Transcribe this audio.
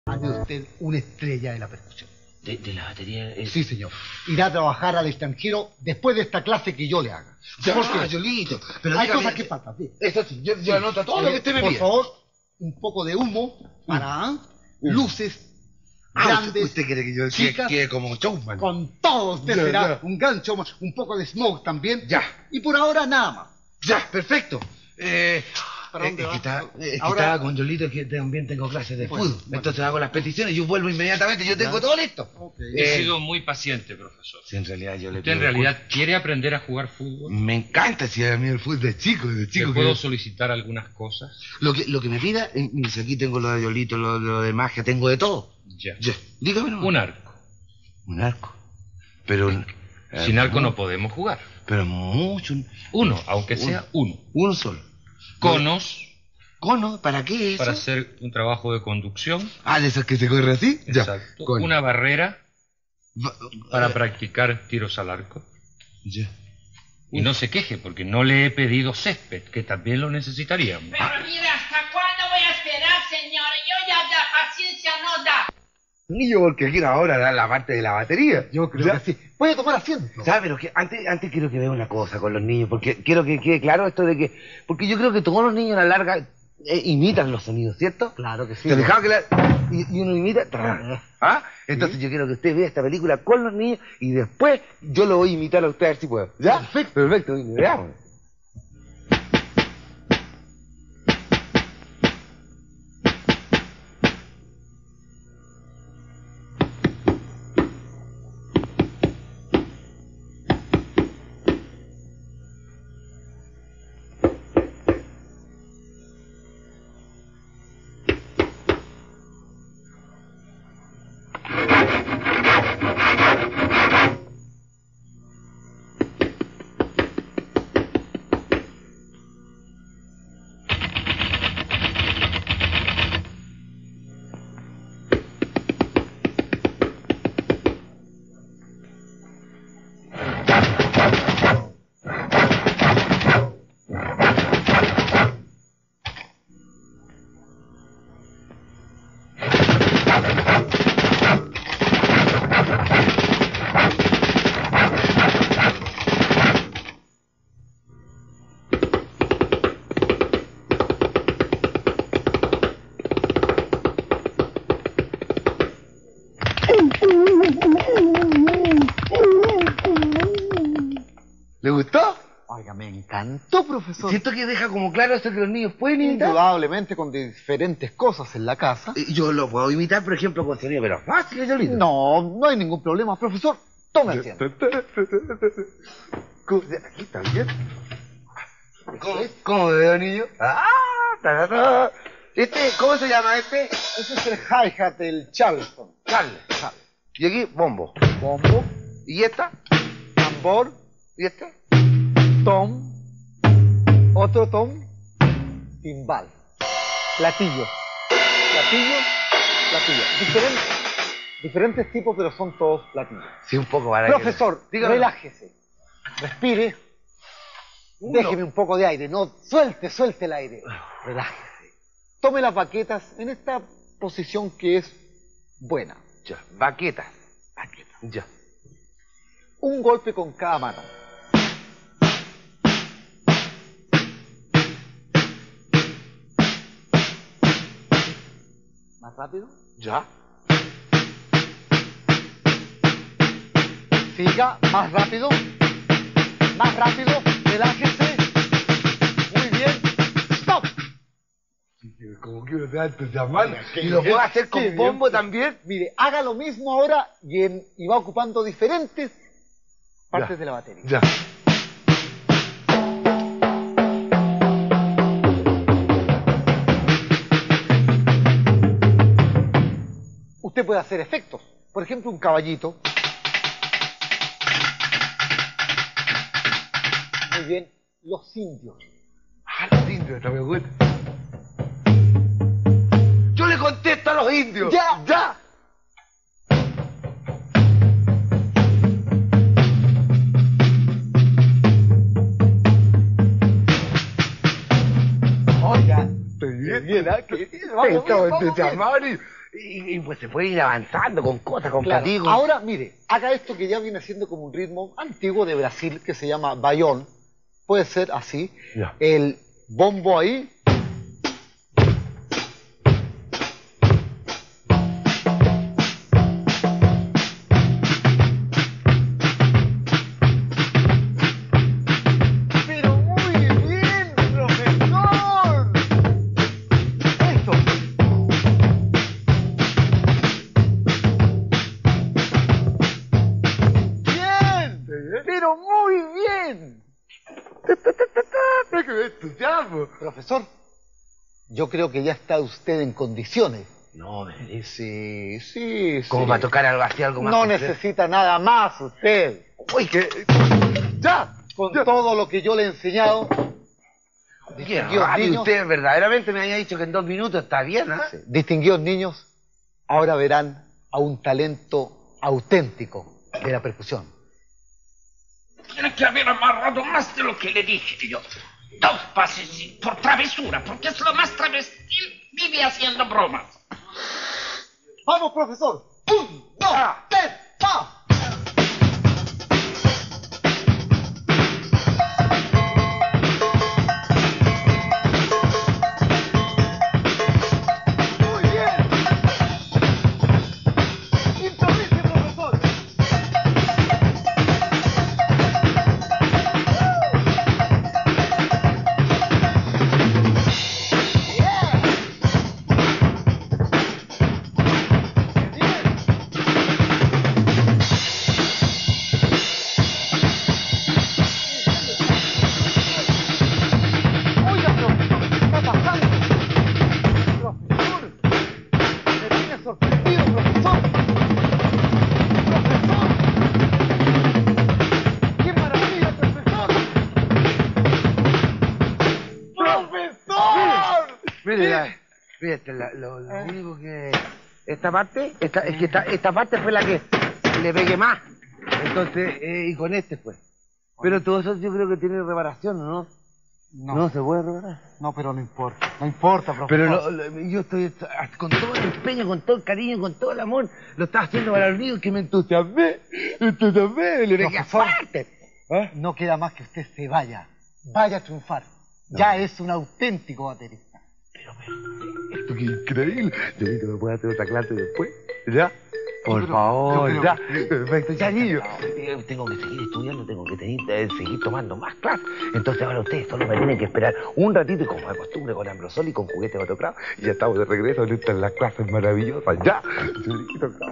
Ande usted una estrella de la percusión. ¿De la batería? Sí, señor. Irá a trabajar al extranjero después de esta clase que yo le haga. Ya, Yolito. Pero hay dígame, cosas que faltan, sí. Eso sí, yo anoto todo lo que usted me Por pide. favor, un poco de humo para luces grandes. ¿Usted quiere que yo chicas, quede como showman? Con todo usted Ya, será ya. un gran showman. Un poco de smoke también. Ya. Y por ahora nada más. Ya, perfecto. ¿Para dónde va? Estaba con Yolito que también tengo clases de fútbol. bueno. Entonces hago las peticiones y yo vuelvo inmediatamente. Yo tengo todo listo. Okay. He sido muy paciente, profesor. Si en realidad yo le ¿Usted en pido realidad quiere aprender a jugar fútbol? Me encanta si a mí el fútbol de chico. ¿Le puedo solicitar algunas cosas? Lo que me pida, mire, si aquí tengo lo de Yolito, lo de magia, tengo de todo. Ya. Ya, dígame nomás. Un arco. Un arco. Pero... Sin arco no podemos jugar. Pero mucho. Uno, aunque sea uno. Uno solo. Conos ¿Cono? ¿Para qué es eso? para hacer un trabajo de conducción. Ah, de esos que se corre así. Exacto. Cono. Una barrera para Eh, practicar tiros al arco. Ya. Y no se queje, porque no le he pedido césped, que también lo necesitaríamos. Pero mire, ¿hasta cuándo voy a esperar, señora? Yo ya la paciencia no da. Niño, porque quiero ahora dar la parte de la batería. Yo creo Ya. que sí. Puede tomar asiento. ¿Sabes? Pero que antes quiero que vea una cosa con los niños, porque quiero que quede claro esto de que... Porque yo creo que todos los niños a la larga imitan los sonidos, ¿cierto? Claro que sí. ¿Te dejaba que y uno imita? ¿Ah? Entonces yo quiero que usted vea esta película con los niños y después yo lo voy a imitar a usted a ver si puedo. ¿Ya? Perfecto. Perfecto, niño, veamos. ¿Le gustó? Oiga, me encantó, profesor. Siento que deja como claro esto que los niños pueden imitar. Indudablemente con diferentes cosas en la casa. Yo lo puedo imitar, por ejemplo, con sonido, pero fácil, Yolito. No hay ningún problema, profesor. Tome asiento. Aquí está bien. ¿Cómo veo, niño? ¡Ah! ¿Cómo se llama este? Ese es el hi-hat del Charleston. Charles. Y aquí, bombo. Bombo, ¿Y esta? tambor, ¿Y este? tom, otro tom, timbal, platillo, platillo. Diferentes tipos, pero son todos platillos. Sí, un poco para Profesor, dígame. relájese. Respire. Déjeme un poco de aire. No, suelte el aire. Relájese. Tome las baquetas en esta posición que es buena. Ya, baquetas. Ya. Un golpe con cada mano. ¿Más rápido? Ya. Siga, más rápido. Más rápido. Relájese. Muy bien. ¡Stop! Como que uno se va a entusiasmar. qué ¿Y lo puedo bien, hacer qué con bien. bombo también? Mire, haga lo mismo ahora y va ocupando diferentes partes Ya. de la batería. Ya. Usted puede hacer efectos. Por ejemplo, un caballito. Muy bien. Los indios. Los indios, esta me gusta. Yo le contesto a los indios. ¡Ya! ¡Ya! Oiga. Qué bien, ¿ah? Qué bien. Vamos, Estamos vamos bien. entusiasmados Y pues se puede ir avanzando con cosas, con Claro. platillos. Ahora, mire, haga esto que ya viene siendo como un ritmo antiguo de Brasil que se llama baión. Puede ser así. Ya. El bombo ahí. Pero muy bien, profesor. Esto. Bien, pero muy bien. ¡Qué entusiasmo! Profesor, yo creo que ya está usted en condiciones. No, me dice. Sí, sí. Como sí. para tocar algo así, algo más. No complejo. necesita nada más usted. Uy, que. Ya, con todo lo que yo le he enseñado. Qué Distinguidos rápido niños, usted, verdaderamente me había dicho que en 2 minutos está bien, ¿ah? distinguidos niños, ahora verán a un talento auténtico de la percusión. Tiene que haber amarrado más de lo que le dije yo. 2 pases por travesura, porque es lo más travestil. Vive haciendo bromas. ¡Vamos, profesor! 1, 2, 3, ¡va! ¡Muy bien! ¡Improvise, profesor! Oiga, profesor, ¿qué está pasando? Profesor, me tiene sorprendido, profesor. Profesor. ¡Qué maravilla, profesor! ¡Profesor! Mire, fíjate, lo único que. Esta parte, es que esta parte fue la que le pegué más. Entonces, y con este fue. Pero todo eso yo creo que tiene reparación, ¿no? No se puede reparar. No, pero no importa. No importa, profesor. Pero yo estoy con todo el empeño, con todo el cariño, con todo el amor. Lo estaba haciendo para el mío que me entusiasmé. Le pegué Profesor. fuerte. ¿Ah? No queda más que usted se vaya. Vaya a triunfar. Ya es un auténtico baterista. Esto que increíble. Yo vi que me puedo hacer otra clase después. ¿Ya? Por favor, pero- ya. Perfecto, ya, niño. Tengo que seguir estudiando, tengo que seguir tomando más clases. Entonces ahora ustedes solo me tienen que esperar un ratito y como de costumbre con Ambrosoli y con juguetes autocraft. Y ya estamos de regreso en estas las clases maravillosas. Ya. Señorito,